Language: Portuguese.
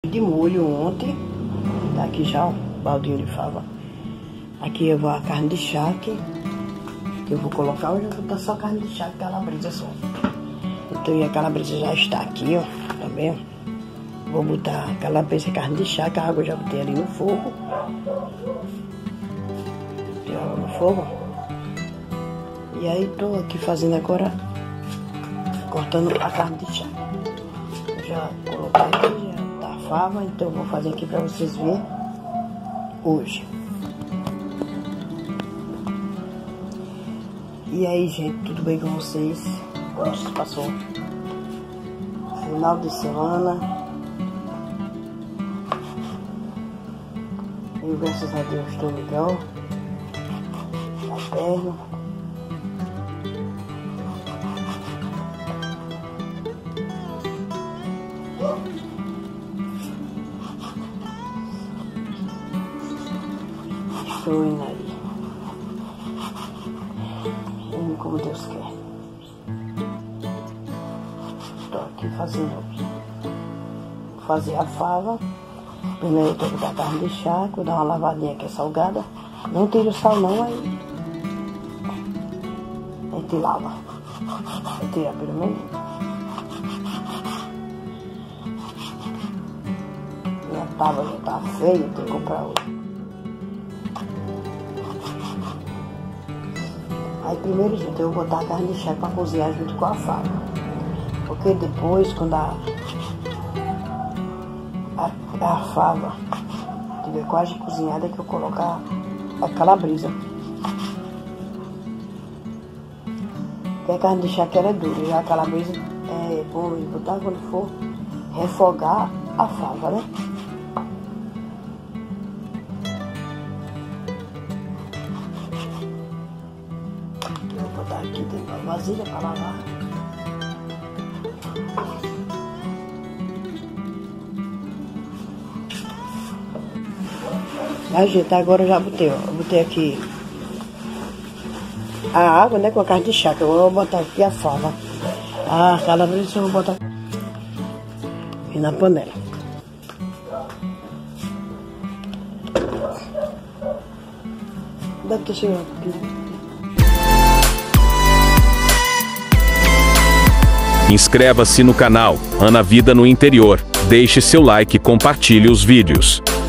de molho ontem. Tá aqui já o baldinho de fava. Aqui eu vou a carne de charque, que eu vou colocar. Hoje eu vou botar só carne de charque e calabresa só. Então e a calabresa já está aqui, ó, também, ó. Vou botar calabresa e carne de charque, a água eu já botei ali no fogo. Botei água no fogo. E aí tô aqui fazendo agora, cortando a carne de charque. Eu já coloquei aqui, já tá a fava, então eu vou fazer aqui pra vocês verem hoje. E aí, gente, tudo bem com vocês? Como se passou? Final de semana. Eu, graças a Deus, estou legal. Tá perto. Estou indo aí. Indo como Deus quer. Estou aqui fazendo. Vou fazer a fava. Primeiro eu tenho que botar a carne de charque, vou dar uma lavadinha que é salgada. Não tira o sal não, aí a gente lava. Vou tirar primeiro. Minha tábua já tá feia, tenho que comprar outra. Aí primeiro, gente, eu vou botar a carne de charque para cozinhar junto com a fava. Porque depois, quando a fava estiver quase cozinhada, que eu colocar a calabresa. Porque a carne de charque é dura, já a calabresa é bom botar quando for refogar a fava, né? Eu vou botar aqui dentro da vasilha para lavar. A gente, agora eu já botei, ó. Eu botei aqui a água, né, com a carne de charque. Eu vou botar aqui a fava. A calabresa eu vou botar aqui na panela. Deve ter chegado aqui. Inscreva-se no canal Ana Vida no Interior. Deixe seu like e compartilhe os vídeos.